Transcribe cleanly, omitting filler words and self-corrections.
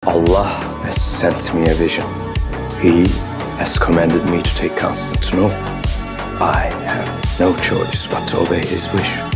Allah has sent me a vision. He has commanded me to take Constantinople. I have no choice but to obey his wish.